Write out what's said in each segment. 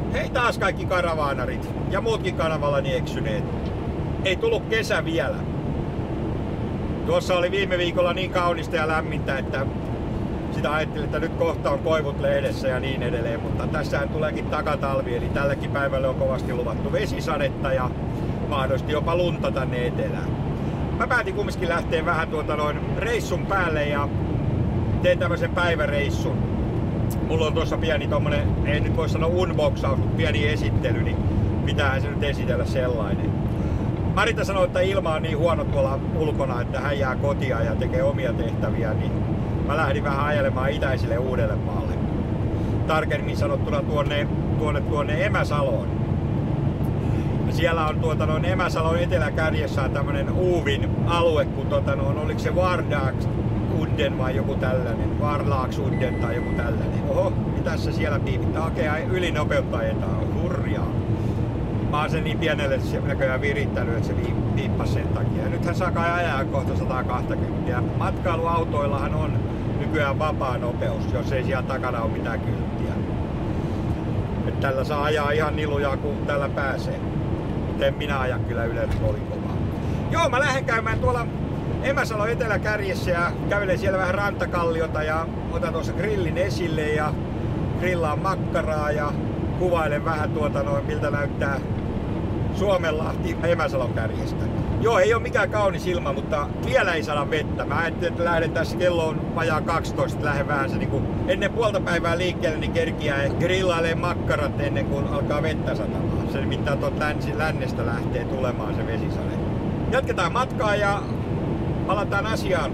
Hei taas kaikki karavaanarit ja muutkin kanavallani eksyneet. Ei tullut kesä vielä. Tuossa oli viime viikolla niin kaunista ja lämmintä, että sitä ajattelin, että nyt kohta on koivut lehdessä ja niin edelleen. Mutta tässähän tuleekin takatalvi, eli tälläkin päivälle on kovasti luvattu vesisadetta ja mahdollisesti jopa lunta tänne etelään. Mä päätin kumminkin lähteä vähän reissun päälle ja teen tämmöisen päiväreissun. Mulla on tuossa pieni tommonen, ei nyt voi sanoa unboxaus, mutta pieni esittely, niin pitäähän se nyt esitellä sellainen. Marita sanoi, että ilma on niin huono tuolla ulkona, että hän jää kotia ja tekee omia tehtäviä, niin mä lähdin vähän ajelemaan itäiselle Uudellemaalle. Tarkemmin sanottuna tuonne Emäsaloon. Siellä on Emäsalon eteläkärjessä on tämmönen Uuvin alue, kun oliko se Vardagsunden vai joku tällainen, Varlaaksunden tai joku tällainen. Oho, mitäs se siellä piipittää? Okei, ylinopeutta ajetaan, hurjaa. Mä oon sen niin pienelle näköjään virittänyt, että se piippasi sen takia. Ja nythän saa kai ajaa kohta 120. Ja matkailuautoillahan on nykyään vapaa nopeus, jos ei siellä takana ole mitään kylttiä. Et tällä saa ajaa ihan nilujaa, kun tällä pääsee. En minä aja kyllä yleensä kovin kovaa. Joo, mä lähden käymään tuolla Emäsalon eteläkärjessä ja kävelen siellä vähän rantakalliota ja otan tuossa grillin esille ja grillaan makkaraa ja kuvailen vähän miltä näyttää Suomenlahti Emäsalon kärjestä. Joo, ei ole mikään kaunis ilma, mutta vielä ei saada vettä. Mä ajattelin, että lähden tässä, kello on vajaa 12, lähden vähän se ennen puolta päivää liikkeelle, niin kerkiää grillailee makkarat ennen kuin alkaa vettä satamaan. Se nimittäin lännestä lähtee tulemaan se vesisade. Jatketaan matkaa ja palataan asiaan.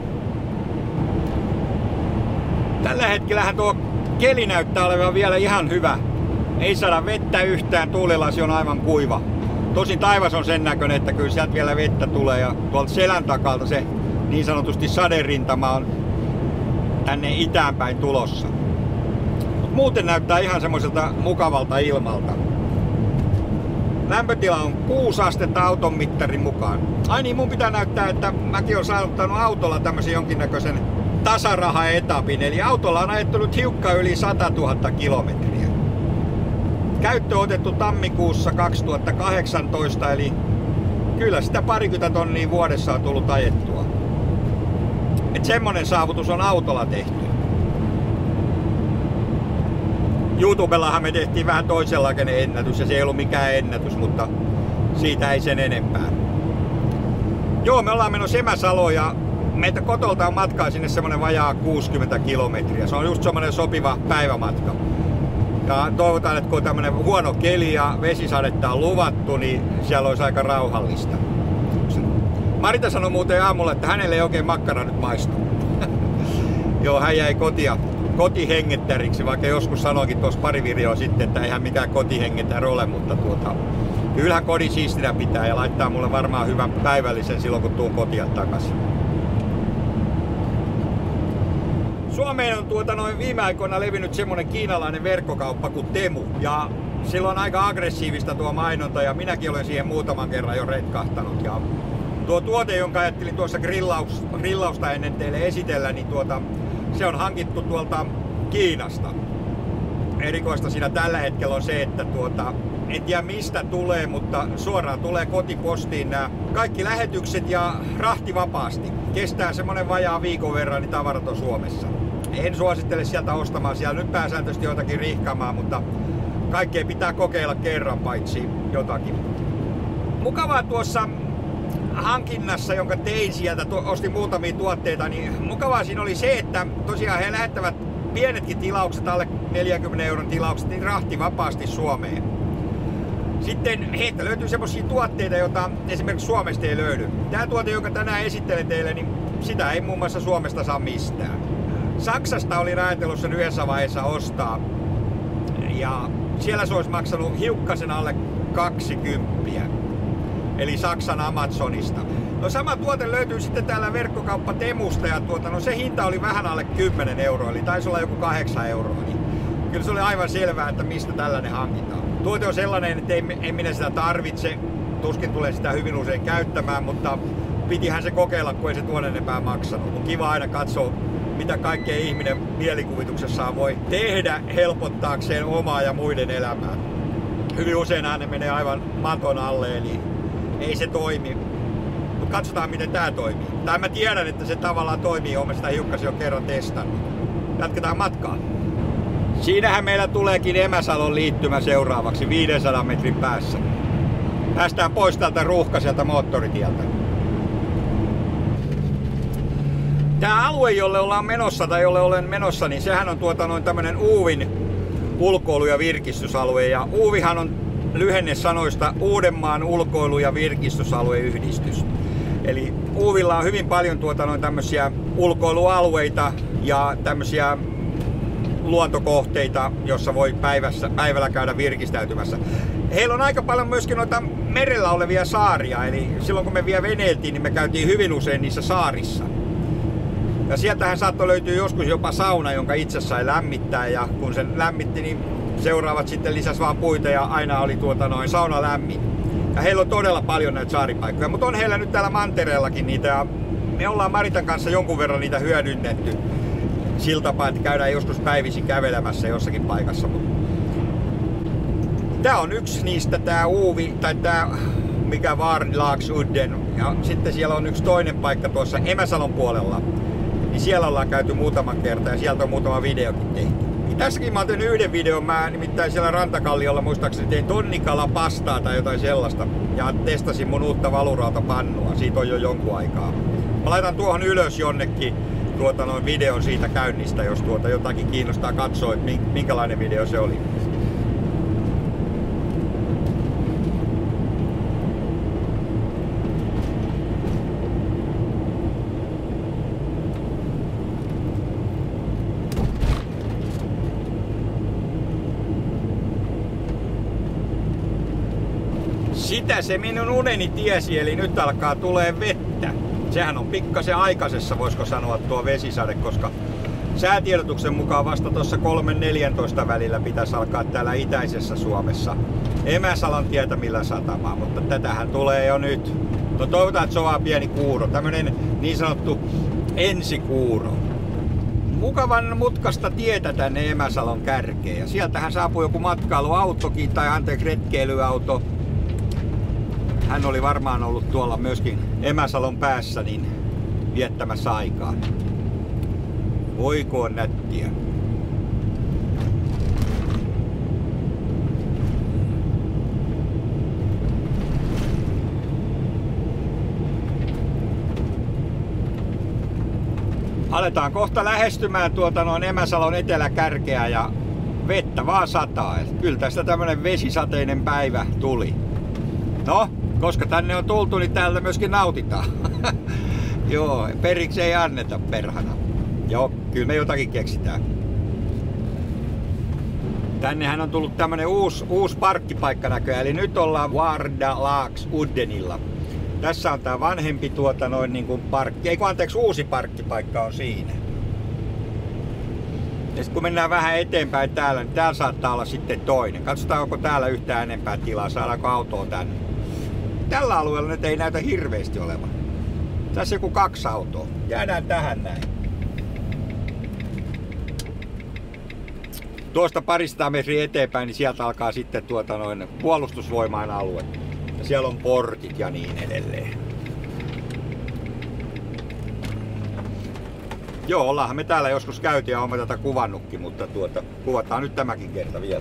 Tällä hetkellähän tuo keli näyttää olevan vielä ihan hyvä. Ei saada vettä yhtään, tuulilasi on aivan kuiva. Tosin taivas on sen näköinen, että kyllä sieltä vielä vettä tulee ja tuolta selän takalta se niin sanotusti saderintama on tänne itään päin tulossa. Mut muuten näyttää ihan semmoiselta mukavalta ilmalta. Lämpötila on 6 astetta auton mittarin mukaan. Ai niin, mun pitää näyttää, että mäkin olen saavuttanut autolla tämmöisen jonkinnäköisen tasaraha-etapin. Eli autolla on ajettu nyt hiukka yli 100 000 kilometriä. Käyttö otettu tammikuussa 2018, eli kyllä sitä 20 tonnia vuodessa on tullut ajettua. Et semmonen saavutus on autolla tehty. YouTubellahan me tehtiin vähän toisenlainen ennätys ja se ei ollut mikään ennätys, mutta siitä ei sen enempää. Joo, me ollaan menossa Emäsaloon ja meitä kotolta on matkaa sinne semmonen vajaa 60 kilometriä. Se on just semmonen sopiva päivämatka. Ja toivotaan, että kun on tämmönen huono keli ja vesisadetta on luvattu, niin siellä olisi aika rauhallista. Marita sanoi muuten aamulla, että hänelle ei oikein makkara nyt maistu. Joo, hän jäi kotihengettäriksi, vaikka joskus sanoikin tuossa pari videoa sitten, että eihän mikään kotihengettär ole, mutta kyllähän kodin siistinä pitää ja laittaa mulle varmaan hyvän päivällisen silloin, kun tuun kotia takaisin. Suomeen on viime aikoina levinnyt semmonen kiinalainen verkkokauppa kuin Temu ja sillä on aika aggressiivista tuo mainonta ja minäkin olen siihen muutaman kerran jo retkahtanut. Ja tuo tuote, jonka ajattelin tuossa grillausta ennen teille esitellä, niin se on hankittu tuolta Kiinasta. Erikoista siinä tällä hetkellä on se, että en tiedä mistä tulee, mutta suoraan tulee kotipostiin nämä kaikki lähetykset ja rahti vapaasti. Kestää semmonen vajaa viikon verran, niin tavarat on Suomessa. En suosittele sieltä ostamaan, siellä nyt pääsääntöisesti jotakin rihkaamaan, mutta kaikkea pitää kokeilla kerran paitsi jotakin. Mukavaa tuossa hankinnassa, jonka tein sieltä, ostin muutamia tuotteita, niin mukavaa siinä oli se, että tosiaan he lähettävät pienetkin tilaukset, alle 40 euron tilaukset, niin rahti vapaasti Suomeen. Sitten heiltä löytyy semmosia tuotteita, joita esimerkiksi Suomesta ei löydy. Tää tuote, jonka tänään esittelen teille, niin sitä ei muun muassa Suomesta saa mistään. Saksasta oli ajatellut yhdessä vaiheessa ostaa. Ja siellä se olisi maksanut hiukkasen alle 20. Eli Saksan Amazonista. No sama tuote löytyy sitten täällä verkkokauppa Temusta ja se hinta oli vähän alle 10 euroa, eli taisi olla joku 8 euroa. Niin kyllä se oli aivan selvää, että mistä tällainen hankitaan. Tuote on sellainen, että en minä sitä tarvitse, tuskin tulee sitä hyvin usein käyttämään, mutta pitihän se kokeilla, kun ei se tuon enempää maksanut. On kiva aina katsoa, mitä kaikkea ihminen mielikuvituksessaan voi tehdä helpottaakseen omaa ja muiden elämää. hyvin useinhan ne menee aivan maton alle, eli ei se toimi. Mutta katsotaan miten tää toimii. Tai mä tiedän, että se tavallaan toimii, olen sitä hiukkasen jo kerran testannut. Jatketaan matkaa. Siinähän meillä tuleekin Emäsalon liittymä seuraavaksi 500 metrin päässä. Päästään pois tältä ruuhkaiselta moottoritieltä. Tää alue, jolle ollaan menossa tai jolle olen menossa, niin sehän on tämmönen Uuvin ulkoilu- ja virkistysalue. Ja Uuvihan on lyhenne sanoista Uudenmaan ulkoilu- ja virkistysalueyhdistys. Eli Uuvilla on hyvin paljon tämmösiä ulkoilualueita ja tämmösiä luontokohteita, jossa voi päivällä käydä virkistäytymässä. Heillä on aika paljon myöskin noita merellä olevia saaria, eli silloin kun me vielä veneiltiin, niin me käytiin hyvin usein niissä saarissa. Ja sieltähän saattoi löytyä joskus jopa sauna, jonka itse sai lämmittää, ja kun sen lämmitti, niin seuraavat sitten lisäs vaan puita ja aina oli sauna lämmin. Ja heillä on todella paljon näitä saaripaikkoja, mutta on heillä nyt täällä mantereellakin niitä, ja me ollaan Maritan kanssa jonkun verran niitä hyödynnetty. Sillä tapaa, että käydään joskus päivisin kävelemässä jossakin paikassa. Tää on yksi niistä, tää Uuvi, tai tää mikä Varlagsudden. Ja sitten siellä on yksi toinen paikka tuossa Emäsalon puolella. Niin siellä ollaan käyty muutama kerta ja sieltä on muutama videokin tehty. Ja tässäkin mä oon tehnyt yhden videon, mä nimittäin siellä Rantakalliolla muistaakseni tein tonnikalapastaa tai jotain sellaista. Ja testasin mun uutta valurautapannua, siitä on jo jonkun aikaa. Mä laitan tuohon ylös jonnekin videon siitä käynnistä, jos jotakin kiinnostaa katsoa, että minkälainen video se oli. Sitä se minun uneni tiesi, eli nyt alkaa tulee vettä. Sehän on pikkasen aikaisessa, voisiko sanoa, tuo vesisade, koska säätiedotuksen mukaan vasta tuossa 3.14 välillä pitäisi alkaa täällä itäisessä Suomessa Emäsalon tietämillä satamaan, mutta tätähän tulee jo nyt. No toivotaan, että se on vaan pieni kuuro, tämmönen niin sanottu ensikuuro. Mukavan mutkasta tietä tänne Emäsalon kärkeen, ja sieltähän saapuu joku matkailuautokin tai retkeilyauto. Hän oli varmaan ollut tuolla myöskin Emäsalon päässä niin viettämässä aikaa. Voiko on nättiä. Aletaan kohta lähestymään Emäsalon eteläkärkeä ja vettä vaan sataa. Kyllä tästä tämmönen vesisateinen päivä tuli. No, koska tänne on tultu, niin täältä myöskin nautitaan. Joo, periksi ei anneta perhana. Joo, kyllä me jotakin keksitään. Tännehän on tullut tämmönen uusi parkkipaikka näköjään, eli nyt ollaan Varlagsuddenilla. Tässä on tää vanhempi parkki, uusi parkkipaikka on siinä. Ja sit kun mennään vähän eteenpäin täällä, niin täällä saattaa olla sitten toinen. Katsotaan, onko täällä yhtään enempää tilaa, saadaanko autoa tänne. Tällä alueella nyt ei näytä hirveästi olevan. Tässä joku 2 autoa. Jäädään tähän näin. Tuosta parista metriä eteenpäin, niin sieltä alkaa sitten puolustusvoimain alue. Ja siellä on portit ja niin edelleen. Joo, ollaanhan me täällä joskus käyty ja olemme tätä kuvannutkin, mutta kuvataan nyt tämäkin kerta vielä.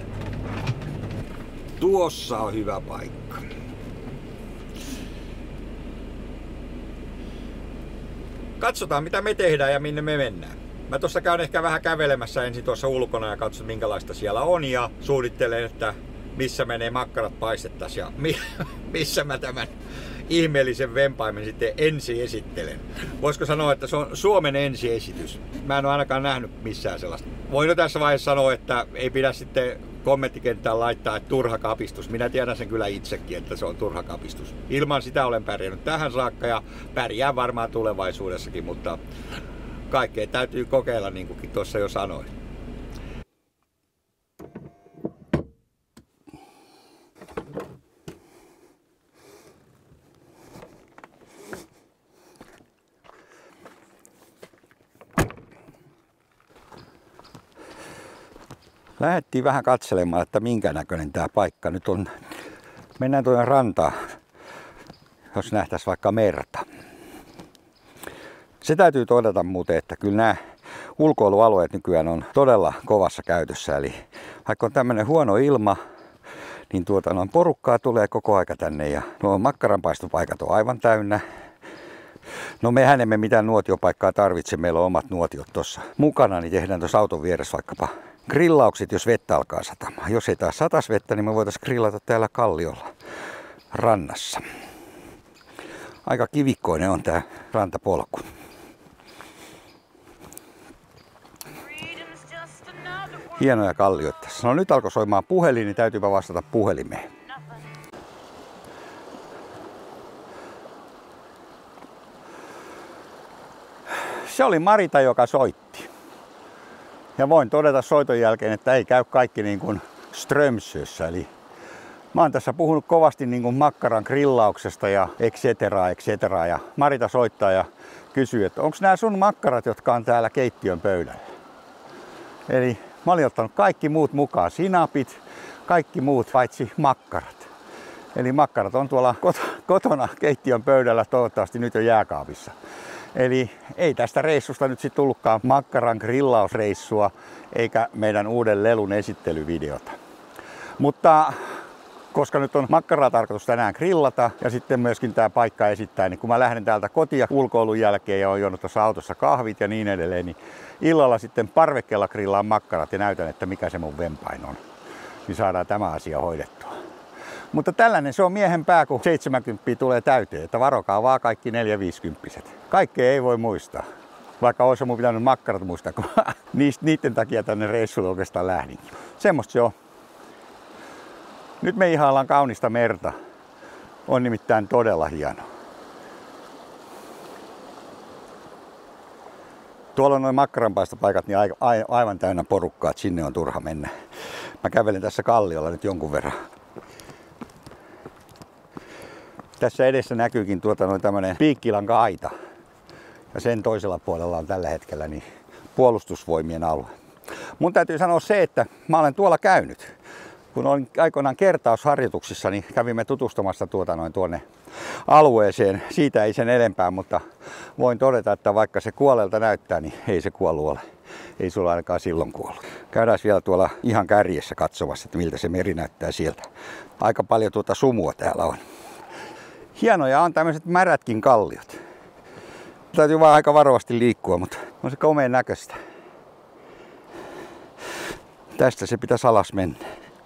Tuossa on hyvä paikka. Katsotaan mitä me tehdään ja minne me mennään. Mä tuossa käyn ehkä vähän kävelemässä ensin tuossa ulkona ja katson minkälaista siellä on ja suunnittelen, että missä menee makkarat paistettaisiin ja missä mä tämän ihmeellisen vempaimen sitten ensi esittelen. Voisiko sanoa, että se on Suomen ensiesitys? Mä en ole ainakaan nähnyt missään sellaista. Voin jo tässä vaiheessa sanoa, että ei pidä sitten kommenttikenttään laittaa, että turha kapistus. Minä tiedän sen kyllä itsekin, että se on turha kapistus. Ilman sitä olen pärjännyt tähän saakka ja pärjään varmaan tulevaisuudessakin, mutta kaikkea täytyy kokeilla, niin kuin tuossa jo sanoin. Lähdettiin vähän katselemaan, että minkä näköinen tää paikka nyt on. Mennään tuonne rantaan, jos nähtäisiin vaikka merta. Se täytyy todeta muuten, että kyllä nämä ulkoilualueet nykyään on todella kovassa käytössä. Eli vaikka on tämmöinen huono ilma, niin porukkaa tulee koko aika tänne ja nuo makkaranpaistopaikat on aivan täynnä. No mehän emme mitään nuotiopaikkaa tarvitse, meillä on omat nuotiot tuossa mukana, niin tehdään tuossa auton vieressä vaikkapa grillaukset, jos vettä alkaa satamaan. Jos ei taas satas vettä, niin me voitaisiin grillata täällä kalliolla rannassa. Aika kivikkoinen on tää rantapolku. Hienoja kallioita tässä. No nyt alkoi soimaan puhelin, niin täytyypä vastata puhelimeen. Se oli Marita, joka soitti. Ja voin todeta soiton jälkeen, että ei käy kaikki niin kuin Strömsössä. Eli mä oon tässä puhunut kovasti niin kuin makkaran grillauksesta ja et cetera. Ja Marita soittaa ja kysyy, että onko nämä sun makkarat, jotka on täällä keittiön pöydällä. Eli mä olin ottanut kaikki muut mukaan, sinapit, kaikki muut paitsi makkarat. Eli makkarat on tuolla kotona keittiön pöydällä, toivottavasti nyt jo jääkaapissa. Eli ei tästä reissusta nyt sitten tullutkaan makkaran grillausreissua eikä meidän uuden lelun esittelyvideota. Mutta koska nyt on makkaraa tarkoitus tänään grillata ja sitten myöskin tämä paikka esittää, niin kun mä lähden täältä kotia ulkoilun jälkeen ja oon juonut tuossa autossa kahvit ja niin edelleen, niin illalla sitten parvekkeella grillaan makkarat ja näytän, että mikä se mun vempain on. Niin saadaan tämä asia hoidettua. Mutta tällainen se on miehen pää, kun 70 tulee täyteen, että varokaa vaan kaikki 4-50-vuotiaat. Kaikkea ei voi muistaa. Vaikka olisi mun pitänyt makkarat muistaa, kun niiden takia tänne reissulle oikeastaan lähdinkin. Semmosta se on. Nyt me ihaillaan kaunista merta. On nimittäin todella hieno. Tuolla on noin makkaranpaistopaikat niin aivan täynnä porukkaa, että sinne on turha mennä. Mä kävelen tässä kalliolla nyt jonkun verran. Tässä edessä näkyykin tämmönen piikkilanka aita. Ja sen toisella puolella on tällä hetkellä niin puolustusvoimien alue. Mun täytyy sanoa se, että mä olen tuolla käynyt. Kun olin aikoinaan kertausharjoituksissa, niin kävimme tutustumassa tuonne alueeseen. Siitä ei sen enempää, mutta voin todeta, että vaikka se kuolleelta näyttää, niin ei se kuollut ole. Ei sulla ainakaan silloin kuollut. Käydään vielä tuolla ihan kärjessä katsomassa, että miltä se meri näyttää sieltä. Aika paljon sumua täällä on. Hienoja on tämmöiset märätkin kalliot. Täytyy vaan aika varovasti liikkua, mutta on se komeen näköistä. Tästä se pitäisi alas mennä.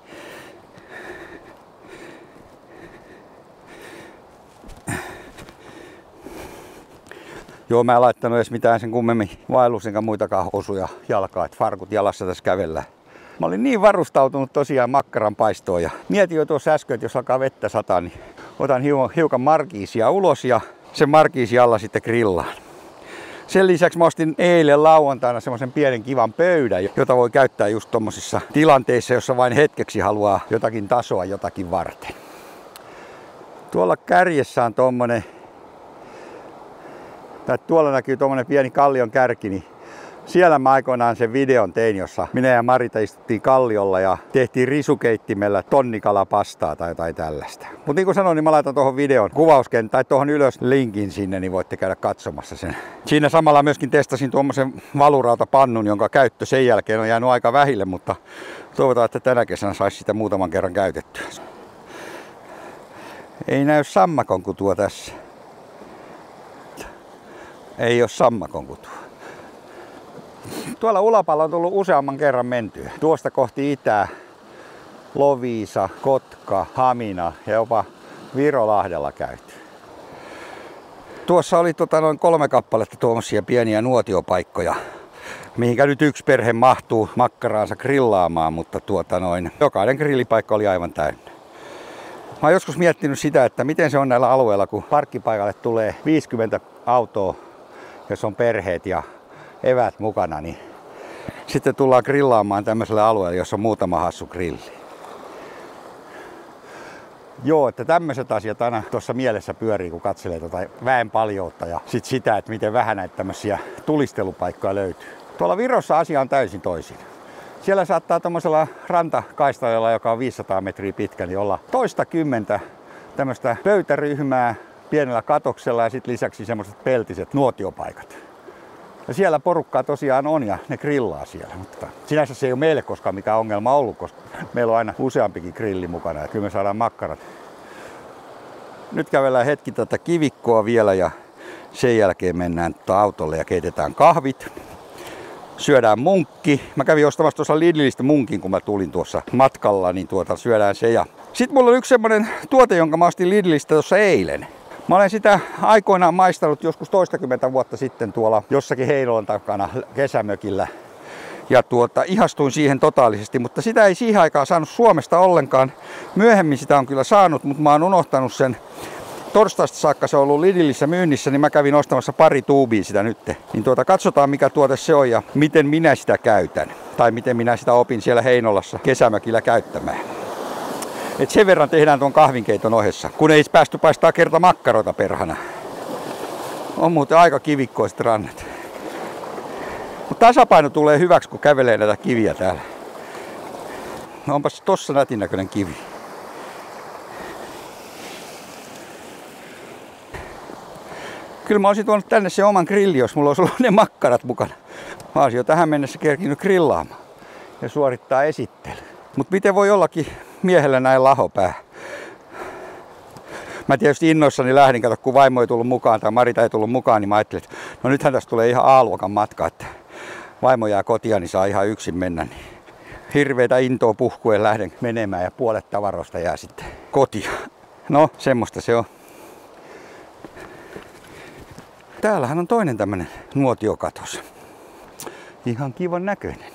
Joo, mä en laittanut edes mitään sen kummemmin vaellus enkä muitakaan hosuja jalkaa, että farkut jalassa tässä kävellään. Mä olin niin varustautunut tosiaan makkaran paistoon ja mietin jo tuossa äsken, että jos alkaa vettä sataa, niin otan hiukan markiisia ulos ja sen markiisi alla sitten grillaan. Sen lisäksi mä ostin eilen lauantaina semmoisen pienen kivan pöydän, jota voi käyttää just tommosissa tilanteissa, jossa vain hetkeksi haluaa jotakin tasoa jotakin varten. Tuolla kärjessä on tuolla näkyy tommonen pieni kallion kärki, niin siellä mä aikoinaan sen videon tein, jossa minä ja Marita istuttiin kalliolla ja tehtiin risukeittimellä tonnikalapastaa tai jotain tällaista. Mutta niin kuin sanoin, niin mä laitan tuohon videon kuvauskentän tai tuohon ylös linkin sinne, niin voitte käydä katsomassa sen. Siinä samalla myöskin testasin tuommoisen valurautapannun, jonka käyttö sen jälkeen on jäänyt aika vähille, mutta toivotaan, että tänä kesänä saisi sitä muutaman kerran käytettyä. Ei näy sammakonkutua tässä. Ei ole sammakonkutua. Tuolla Ulapalla on tullut useamman kerran mentyä. Tuosta kohti itää, Loviisa, Kotka, Hamina ja jopa Virolahdella käyty. Tuossa oli noin 3 kappaletta tuommoisia pieniä nuotiopaikkoja, mihinkä nyt yksi perhe mahtuu makkaraansa grillaamaan, mutta jokainen grillipaikka oli aivan täynnä. Mä oon joskus miettinyt sitä, että miten se on näillä alueilla, kun parkkipaikalle tulee 50 autoa, jos on perheet ja eväät mukana, niin sitten tullaan grillaamaan tämmöiselle alueelle, jossa on muutama hassu grilli. Joo, että tämmöiset asiat aina tuossa mielessä pyörii, kun katselee väen paljoutta ja sitä, että miten vähän näitä tämmöisiä tulistelupaikkoja löytyy. Tuolla Virossa asia on täysin toisin. Siellä saattaa tuommoisella rantakaistalella, joka on 500 metriä pitkä, niin olla toistakymmentä tämmöistä pöytäryhmää pienellä katoksella ja sitten lisäksi semmoiset peltiset nuotiopaikat. Ja siellä porukkaa tosiaan on ja ne grillaa siellä, mutta sinänsä se ei ole meille koskaan mikään ongelma ollut, koska meillä on aina useampikin grilli mukana ja kyllä me saadaan makkarat. Nyt kävellään hetki tätä kivikkoa vielä ja sen jälkeen mennään autolle ja keitetään kahvit. Syödään munkki. Mä kävin ostamassa tuossa Lidlistä munkin, kun mä tulin tuossa matkalla, niin syödään se. Ja sitten mulla on yksi semmonen tuote, jonka mä ostin Lidlistä tuossa eilen. Mä olen sitä aikoinaan maistanut joskus toistakymmentä vuotta sitten tuolla jossakin Heinolan takana kesämökillä. Ja ihastuin siihen totaalisesti, mutta sitä ei siihen aikaan saanut Suomesta ollenkaan. Myöhemmin sitä on kyllä saanut, mutta mä oon unohtanut sen. Torstaista saakka se on ollut Lidlissä myynnissä, niin mä kävin ostamassa pari tuubia sitä nyt. Niin katsotaan mikä tuote se on ja miten minä sitä käytän. Tai miten minä sitä opin siellä Heinolassa kesämökillä käyttämään. Et sen verran tehdään tuon kahvinkeiton ohessa, kun ei päästy paistaa kerta makkaroita perhana. On muuten aika kivikkoiset rannat. Mutta tasapaino tulee hyväksi, kun kävelee näitä kiviä täällä. No onpas tossa nätin näköinen kivi. Kyllä mä olisin tuonut tänne se oman grilli, jos mulla olisi ollut ne makkarat mukana. Mä olisin jo tähän mennessä kerkinyt grillaamaan ja suorittaa esittely. Mutta miten voi ollakin miehellä näin lahopää? Mä tietysti innoissani lähdin, kato kun vaimo ei tullut mukaan tai Marita ei tullut mukaan, niin mä ajattelin, että no nythän tästä tulee ihan A-luokan matka, että vaimo jää kotia, niin saa ihan yksin mennä. Niin hirveitä intoa puhkuen lähden menemään ja puolet tavaroista jää sitten kotiin. No, semmoista se on. Täällähän on toinen tämmönen nuotiokatos. Ihan kivan näköinen.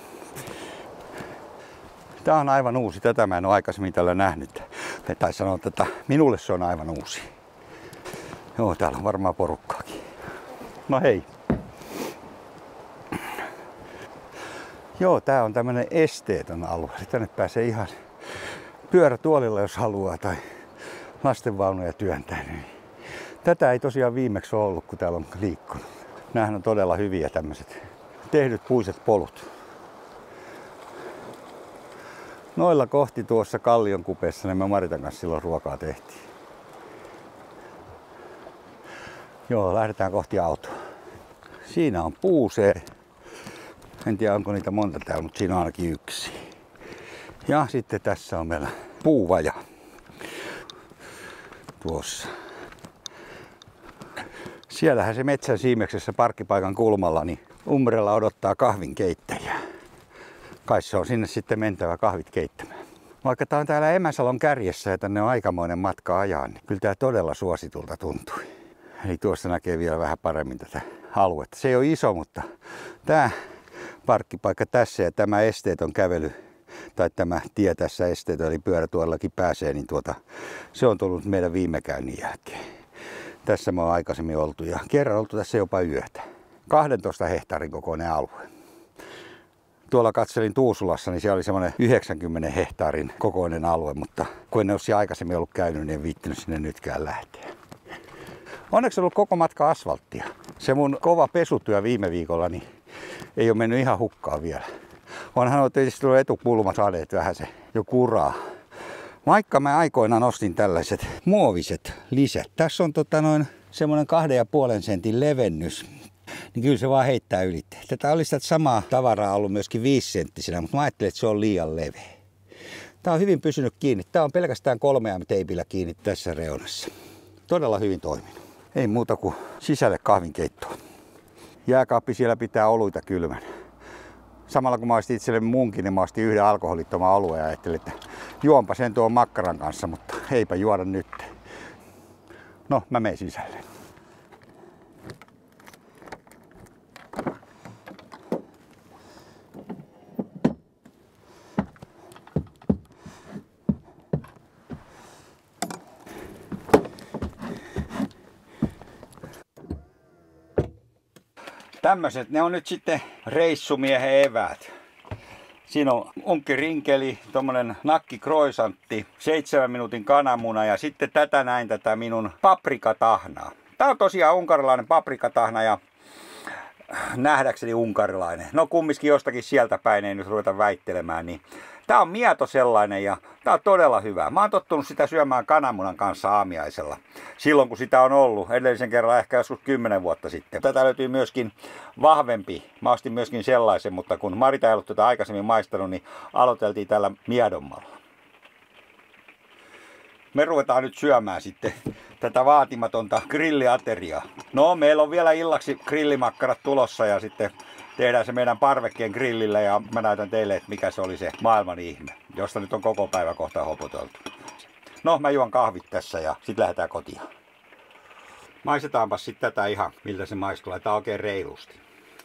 Tää on aivan uusi. Tätä mä en ole aikaisemmin tällä nähnyt. Tai sanoa, että minulle se on aivan uusi. Joo, täällä on varmaan porukkaakin. No hei. Joo, tää on tämmönen esteetön alue. Tänne pääsee ihan pyörätuolilla, jos haluaa, tai lastenvaunuja työntää. Tätä ei tosiaan viimeksi ole ollut, kun täällä on liikkunut. Nämähän on todella hyviä tämmöiset tehdyt puiset polut. Noilla kohti tuossa kallion kupeessa niin me Maritan kanssa silloin ruokaa tehtiin. Joo, lähdetään kohti autoa. Siinä on puusee. En tiedä onko niitä monta täällä, mutta siinä on ainakin yksi. Ja sitten tässä on meillä puuvaja. Tuossa. Siellähän se metsän siimeksessä parkkipaikan kulmalla, niin Umbrella odottaa kahvinkeittäjää. Kai se on sinne sitten mentävä kahvit keittämään. Vaikka tää on täällä Emäsalon kärjessä ja tänne on aikamoinen matka ajaa, niin kyllä tää todella suositulta tuntui. Eli tuossa näkee vielä vähän paremmin tätä aluetta. Se ei ole iso, mutta tää parkkipaikka tässä ja tämä esteetön kävely, tai tämä tie tässä esteetön, eli pyörätuollakin pääsee, niin se on tullut meidän viime käynnin jälkeen. Tässä me on aikaisemmin oltu ja kerran oltu tässä jopa yötä. 12 hehtaarin kokoinen alue. Tuolla katselin Tuusulassa, niin siellä oli semmoinen 90 hehtaarin kokoinen alue, mutta kun en ole siellä aikaisemmin ollut käynyt, niin en viittinyt sinne nytkään lähteä. Onneksi on ollut koko matka asfalttia. Se mun kova pesutyö viime viikolla niin ei ole mennyt ihan hukkaan vielä. Onhan tietysti tullut etukulma saaneet vähän se jo kuraa. Vaikka mä aikoinaan ostin tällaiset muoviset lisät. Tässä on semmoinen 2,5 sentin levennys. Niin kyllä se vaan heittää yli. Tätä olisi tätä samaa tavaraa ollut myöskin 5 senttisenä, mutta mä ajattelin, että se on liian leveä. Tää on hyvin pysynyt kiinni. Tää on pelkästään 3M-teipillä kiinni tässä reunassa. Todella hyvin toiminut. Ei muuta kuin sisälle kahvinkeittoon. Jääkaappi siellä pitää oluita kylmänä. Samalla kun mä ostin itselleni munkin, niin mä ostin yhden alkoholittoman oluen ja ajattelin, että juonpa sen tuon makkaran kanssa, mutta eipä juoda nyt. No, mä menen sisälle. Tämmöiset, ne on nyt sitten reissumiehen eväät. Siinä on unkkirinkeli, tommonen nakkikroisantti, 7 minuutin kananmuna ja sitten tätä minun paprikatahnaa. Tää on tosiaan unkarilainen paprikatahna ja nähdäkseni unkarilainen. No kumminkin jostakin sieltä päin, ei nyt ruveta väittelemään. Niin. Tää on mieto sellainen ja tää on todella hyvä. Mä oon tottunut sitä syömään kananmunan kanssa aamiaisella. Silloin kun sitä on ollut, edellisen kerran ehkä joskus 10 vuotta sitten. Tätä löytyy myöskin vahvempi. Mä ostin myöskin sellaisen, mutta kun Marita ei ollut tätä aikaisemmin maistanut, niin aloiteltiin tällä miedommalla. Me ruvetaan nyt syömään sitten tätä vaatimatonta grilliateriaa. No, meillä on vielä illaksi grillimakkarat tulossa ja sitten tehdään se meidän parvekkeen grillillä ja mä näytän teille, että mikä se oli se maailman ihme, josta nyt on koko päivä kohta hopoteltu. No, mä juon kahvit tässä ja sitten lähdetään kotiin. Maistetaanpas sitten tätä ihan, miltä se maistuu. Laitetaan oikein reilusti.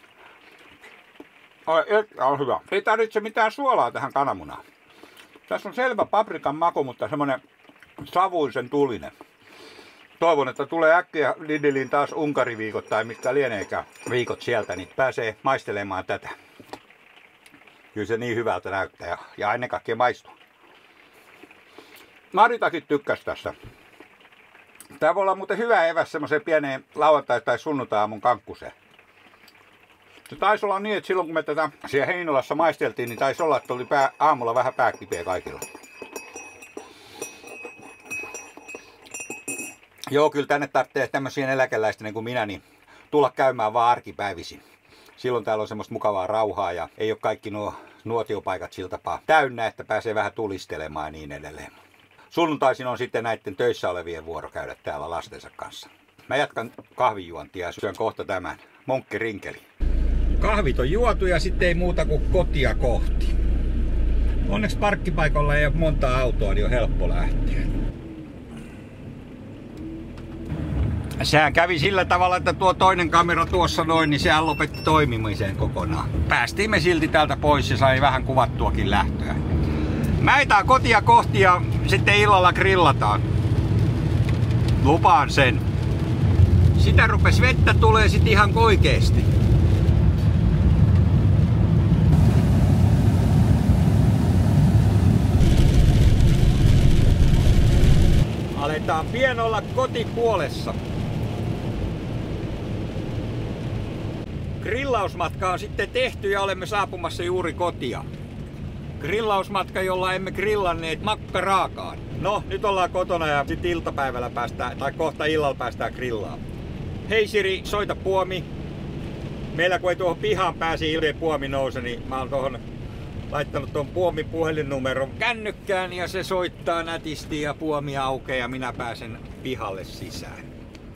On hyvä. Ei tarvitse mitään suolaa tähän kananmunaan. Tässä on selvä paprikan maku, mutta semmonen savuisen tulinen. Toivon, että tulee äkkiä Lidliin taas Unkariviikot tai mitkä lieneekään viikot sieltä, niin pääsee maistelemaan tätä. Kyllä se niin hyvältä näyttää ja ennen kaikkea maistuu. Maritakin tykkäsi tässä. Tää voi olla muuten hyvä eväs semmoiseen pieneen lauantai- tai sunnuntai-aamun kankkuseen. Se taisi olla niin, että silloin kun me tätä siellä Heinolassa maisteltiin, niin taisi olla, että oli aamulla vähän pääkipeä kaikilla. Joo, kyllä tänne tarvitsee tämmöisiä eläkeläistä niin kuin minä, niin tulla käymään vaan arkipäivisin. Silloin täällä on semmoista mukavaa rauhaa ja ei ole kaikki nuo nuotiopaikat sillä tapaa täynnä, että pääsee vähän tulistelemaan ja niin edelleen. Sunnuntaisin on sitten näiden töissä olevien vuoro käydä täällä lastensa kanssa. Mä jatkan kahvijuontia ja syön kohta tämän monkkirinkeli. Kahvit on juotu ja sitten ei muuta kuin kotia kohti. Onneksi parkkipaikalla ei ole monta autoa, niin on helppo lähteä. Sehän kävi sillä tavalla, että tuo toinen kamera tuossa noin, niin sehän lopetti toimimiseen kokonaan. Päästiin me silti täältä pois ja sai vähän kuvattuakin lähtöä. Mäitään kotia kohti ja sitten illalla grillataan. Lupaan sen. Sitä rupes vettä tulee sitten ihan oikeesti. Aletaan pian olla kotipuolessa. Grillausmatka on sitten tehty ja olemme saapumassa juuri kotia. Grillausmatka, jolla emme grillanneet makkaraakaan. No, nyt ollaan kotona ja sitten iltapäivällä päästään, tai kohta illalla päästään grillaamaan. Hei Siri, soita puomi. Meillä kun ei tuohon pihaan pääsi ilman puomi nouse, niin mä oon tuohon laittanut tuon puomin puhelinnumeron kännykkään ja se soittaa nätisti ja puomi aukeaa ja minä pääsen pihalle sisään.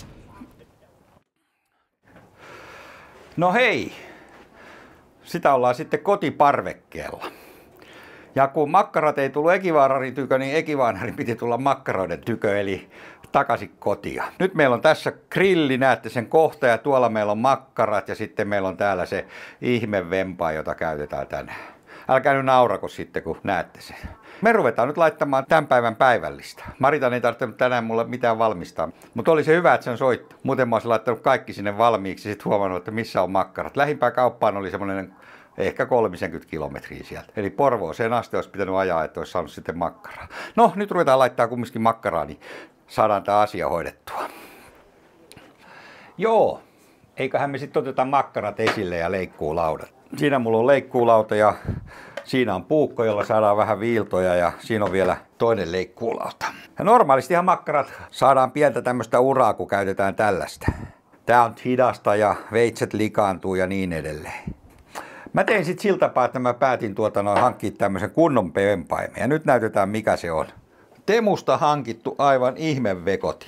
No hei, sitä ollaan sitten kotiparvekkeella. Ja kun makkarat ei tullut Ekivaanarin tykö, niin Ekivaanarin piti tulla makkaroiden tykö, eli takaisin kotia. Nyt meillä on tässä grilli, näette sen kohta, ja tuolla meillä on makkarat, ja sitten meillä on täällä se ihmevempa, jota käytetään tänään. Älkää nyt naurako sitten, kun näette sen. Me ruvetaan nyt laittamaan tämän päivän päivällistä. Maritan ei tarvitse tänään mulle mitään valmistaa, mutta oli se hyvä, että sen soitti. Muuten mä olisin laittanut kaikki sinne valmiiksi ja sitten huomannut, että missä on makkarat. Lähimpään kauppaan oli semmoinen ehkä 30 kilometriä sieltä. Eli Porvooseen asti olisi pitänyt ajaa, että olisi saanut sitten makkaraa. No, nyt ruvetaan laittaa kumminkin makkaraa, niin saadaan tämä asia hoidettua. Joo, eiköhän me sitten oteta makkarat esille ja leikkuulaudat. Siinä mulla on leikkuulauta ja siinä on puukko, jolla saadaan vähän viiltoja ja siinä on vielä toinen leikkuulauta. Ja normaalistihan makkarat saadaan pientä tämmöistä uraa, kun käytetään tällaista. Tää on hidasta ja veitset likaantuu ja niin edelleen. Mä tein sitten sillä tapaa, että mä päätin hankkia tämmöisen kunnon vempaimen. Ja nyt näytetään mikä se on. Temusta hankittu aivan ihmevekoti.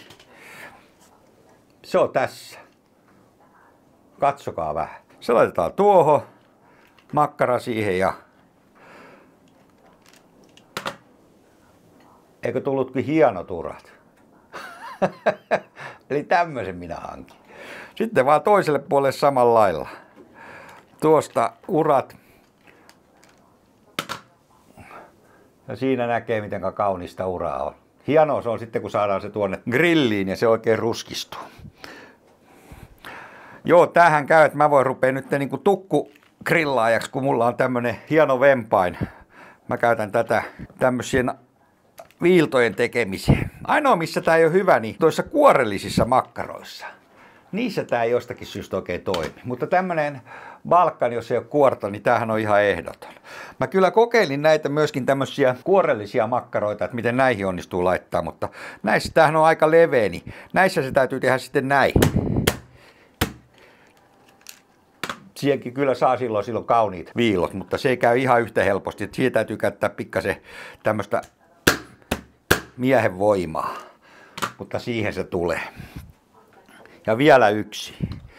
Se on tässä. Katsokaa vähän. Se laitetaan tuohon. Makkara siihen ja... Eikö tullutkin hienot urat? Eli tämmöisen minä hankin. Sitten vaan toiselle puolelle samalla lailla. Tuosta urat. Ja siinä näkee miten kaunista uraa on. Hienoa se on sitten kun saadaan se tuonne grilliin ja se oikein ruskistuu. Joo, tämähän käy, että mä voin rupea nyt niinku tukku grillaajaksi, kun mulla on tämmönen hieno vempain. Mä käytän tätä tämmöisien viiltojen tekemiseen. Ainoa missä tää ei ole hyvä, niin tuossa kuorellisissa makkaroissa. Niissä tää ei jostakin syystä oikein toimi. Mutta tämmönen Balkan, jos ei ole kuorta, niin tämähän on ihan ehdoton. Mä kyllä kokeilin näitä myöskin tämmöisiä kuorellisia makkaroita, että miten näihin onnistuu laittaa, mutta näissä tämähän on aika leveä, niin näissä se täytyy tehdä sitten näin. Siihenkin kyllä saa silloin kauniit viilot, mutta se ei käy ihan yhtä helposti. Siihen täytyy käyttää pikkasen tämmöistä miehen voimaa, mutta siihen se tulee. Ja vielä yksi.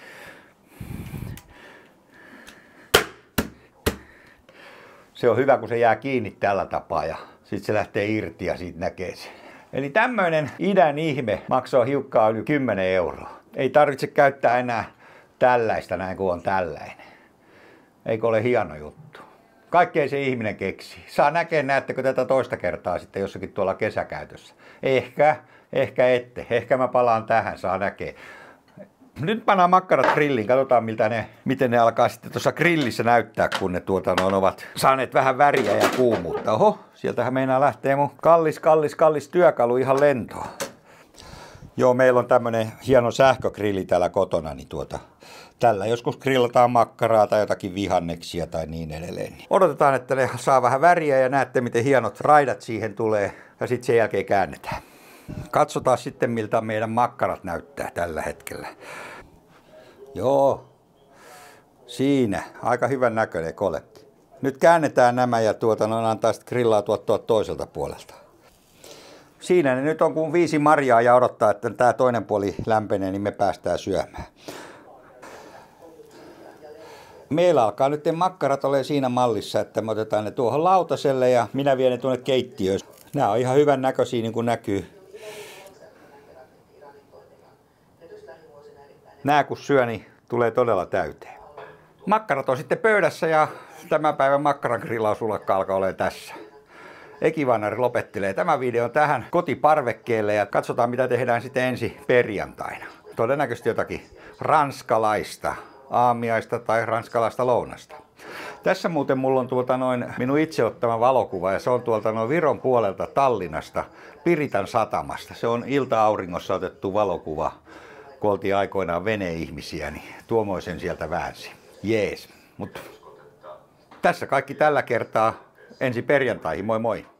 Se on hyvä, kun se jää kiinni tällä tapaa ja sitten se lähtee irti ja siitä näkee sen. Eli tämmöinen idän ihme maksaa hiukkaa yli 10 €. Ei tarvitse käyttää enää tällaista näin kuin on tällainen. Eikö ole hieno juttu? Kaikkea se ihminen keksii. Saa näkee, näettekö tätä toista kertaa sitten jossakin tuolla kesäkäytössä. Ehkä ette. Ehkä mä palaan tähän, saa näkee. Nyt pannaan makkarat grilliin, katsotaan miten ne alkaa sitten tuossa grillissä näyttää, kun ne ovat saaneet vähän väriä ja kuumuutta. Oho, sieltähän meinaa lähtee mun kallis työkalu ihan lentoon. Joo, meillä on tämmönen hieno sähkögrilli täällä kotona, niin tällä joskus grillataan makkaraa tai jotakin vihanneksia tai niin edelleen. Odotetaan, että ne saa vähän väriä ja näette, miten hienot raidat siihen tulee ja sitten sen jälkeen käännetään. Katsotaan sitten, miltä meidän makkarat näyttää tällä hetkellä. Joo, siinä. Aika hyvän näköinen koletti. Nyt käännetään nämä ja antaa sitten grillautua toiselta puolelta. Siinä ne nyt on kuin 5 marjaa ja odottaa, että tämä toinen puoli lämpenee, niin me päästään syömään. Meillä alkaa nyt makkarat ole siinä mallissa, että me otetaan ne tuohon lautaselle ja minä vien ne tuonne keittiöön. Nämä on ihan hyvän näköisiä, niin kuin näkyy. Nää kun syö, niin tulee todella täyteen. Makkarat on sitten pöydässä ja tämän päivän makkaran grillausulakka alkaa olemaan tässä. Ekivanari lopettelee tämän videon tähän kotiparvekkeelle ja katsotaan mitä tehdään sitten ensi perjantaina. Todennäköisesti jotakin ranskalaista aamiaista tai ranskalaista lounasta. Tässä muuten mulla on minun itse ottama valokuva ja se on tuolta Viron puolelta Tallinnasta, Piritan satamasta. Se on ilta-auringossa otettu valokuva, kun oltiin aikoinaan veneihmisiä, niin tuommoisen sieltä väänsi. Jees, mutta tässä kaikki tällä kertaa. Ensi perjantaihin, moi moi!